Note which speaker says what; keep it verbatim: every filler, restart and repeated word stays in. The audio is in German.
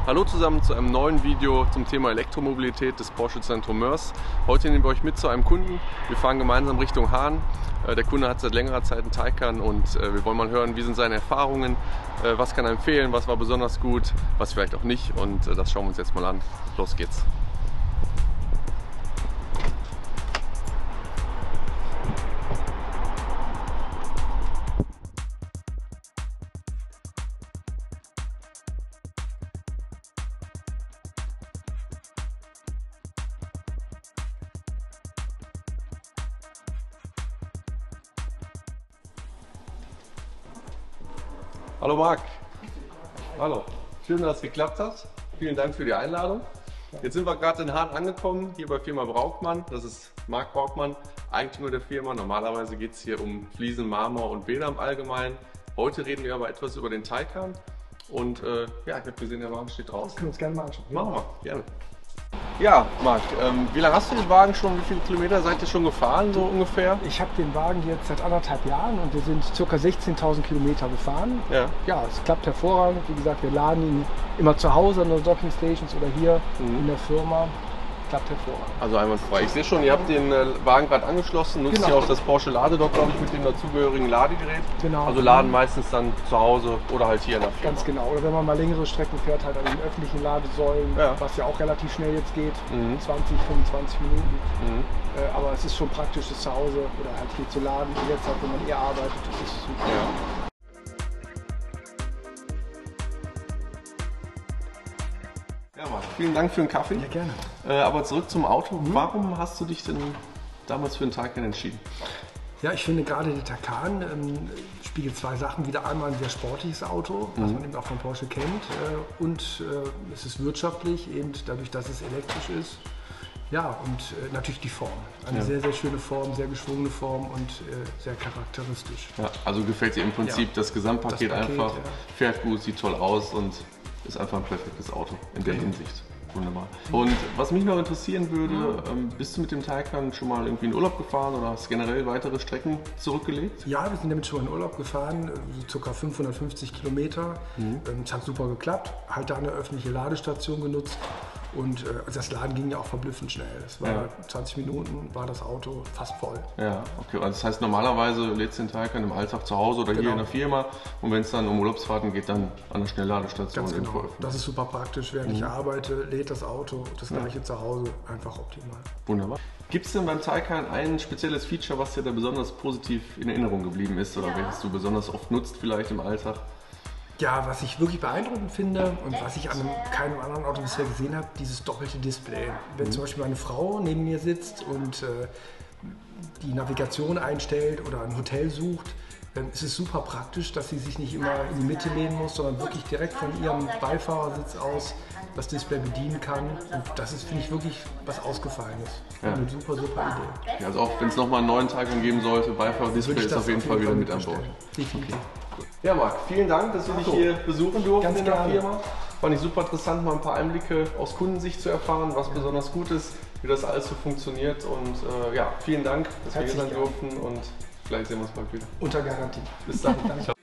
Speaker 1: Hallo zusammen zu einem neuen Video zum Thema Elektromobilität des Porsche Zentrum Moers. Heute nehmen wir euch mit zu einem Kunden. Wir fahren gemeinsam Richtung Hahn. Der Kunde hat seit längerer Zeit einen Taycan und wir wollen mal hören, wie sind seine Erfahrungen, was kann er empfehlen, was war besonders gut, was vielleicht auch nicht, und das schauen wir uns jetzt mal an. Los geht's! Hallo Marc. Hallo. Schön, dass es geklappt hat. Vielen Dank für die Einladung. Jetzt sind wir gerade in Hahn angekommen, hier bei Firma Braukmann. Das ist Marc Braukmann, Eigentümer der Firma. Normalerweise geht es hier um Fliesen, Marmor und Bäder im Allgemeinen. Heute reden wir aber etwas über den Taycan. Und äh, ja, ich habe gesehen, der Wagen steht draußen.
Speaker 2: Können wir uns gerne mal anschauen.
Speaker 1: Machen wir, gerne. Ja, Marc, ähm, wie lange hast du den Wagen schon? Wie viele Kilometer seid ihr schon gefahren, so ungefähr?
Speaker 2: Ich habe den Wagen jetzt seit anderthalb Jahren und wir sind ca. sechzehntausend Kilometer gefahren.
Speaker 1: Ja.
Speaker 2: Ja, es klappt hervorragend. Wie gesagt, wir laden ihn immer zu Hause an den Docking Stations oder hier mhm. in der Firma. Klappt hervorragend.
Speaker 1: Also einwandfrei. Ich sehe schon, ihr habt den äh, Wagen gerade angeschlossen, nutzt
Speaker 2: genau.
Speaker 1: hier auch das Porsche Ladedock, glaube ich, mit dem dazugehörigen Ladegerät.
Speaker 2: Genau.
Speaker 1: Also laden meistens dann zu Hause oder halt hier in der Firma.
Speaker 2: Ganz genau. Oder wenn man mal längere Strecken fährt, halt an den öffentlichen Ladesäulen,
Speaker 1: ja.
Speaker 2: was ja auch relativ schnell jetzt geht,
Speaker 1: mhm.
Speaker 2: zwanzig, fünfundzwanzig Minuten.
Speaker 1: Mhm.
Speaker 2: Äh, aber es ist schon praktisch, das zu Hause oder halt hier zu laden. Und jetzt halt, wenn man eher arbeitet, das ist super.
Speaker 1: Ja. Ja, Marc, vielen Dank für den Kaffee.
Speaker 2: Ja, gerne.
Speaker 1: Äh, aber zurück zum Auto. Mhm. Warum hast du dich denn damals für den Taycan entschieden?
Speaker 2: Ja, ich finde gerade der Taycan ähm, spiegelt zwei Sachen wieder. Einmal ein sehr sportliches Auto, mhm. was man eben auch von Porsche kennt. Äh, und äh, es ist wirtschaftlich, eben dadurch, dass es elektrisch ist. Ja, und äh, natürlich die Form. Eine ja. sehr, sehr schöne Form, sehr geschwungene Form und äh, sehr charakteristisch.
Speaker 1: Ja, also gefällt dir im Prinzip ja. das Gesamtpaket das Paket, einfach, ja. fährt gut, sieht toll aus und ist einfach ein perfektes Auto in der Hinsicht. Wunderbar. Und was mich noch interessieren würde, ähm, bist du mit dem Taycan schon mal irgendwie in Urlaub gefahren oder hast generell weitere Strecken zurückgelegt?
Speaker 2: Ja, wir sind damit schon mal in Urlaub gefahren, so ca. fünfhundertfünfzig Kilometer. Mhm. Es hat super geklappt, halt da eine öffentliche Ladestation genutzt. Und äh, das Laden ging ja auch verblüffend schnell. Es war ja. zwanzig Minuten, war das Auto fast voll.
Speaker 1: Ja, okay. Also das heißt, normalerweise lädst du den Taycan im Alltag zu Hause oder genau. hier in der Firma. Und wenn es dann um Urlaubsfahrten geht, dann an der Schnellladestation.
Speaker 2: Ganz genau. Das ist super praktisch. Während mhm. ich arbeite, lädt das Auto das gleiche ja. zu Hause einfach optimal.
Speaker 1: Wunderbar. Gibt es denn beim Taycan ein spezielles Feature, was dir da besonders positiv in Erinnerung geblieben ist oder ja. welches du besonders oft nutzt vielleicht im Alltag?
Speaker 2: Ja, was ich wirklich beeindruckend finde und was ich an einem, keinem anderen Auto bisher gesehen habe, dieses doppelte Display. Wenn mhm. zum Beispiel meine Frau neben mir sitzt und äh, die Navigation einstellt oder ein Hotel sucht, dann ist es super praktisch, dass sie sich nicht immer in die Mitte lehnen muss, sondern wirklich direkt von ihrem Beifahrersitz aus das Display bedienen kann. Und das ist, finde ich, wirklich was Ausgefallenes. Ja. Eine super, super Idee.
Speaker 1: Ja, also auch wenn es nochmal einen neuen Taycan geben sollte, Beifahrerdisplay ist auf jeden Fall wieder mit an Bord.
Speaker 2: Definitiv.
Speaker 1: Okay. Ja, Marc, vielen Dank, dass wir dich hier besuchen durften
Speaker 2: Ganz
Speaker 1: in der
Speaker 2: gerne.
Speaker 1: Firma. Fand ich super interessant, mal ein paar Einblicke aus Kundensicht zu erfahren, was ja. besonders gut ist, wie das alles so funktioniert. Und äh, ja, vielen Dank, dass Herzlich wir hier sein durften und vielleicht sehen wir uns bald wieder.
Speaker 2: Unter Garantie.
Speaker 1: Bis dann. Danke.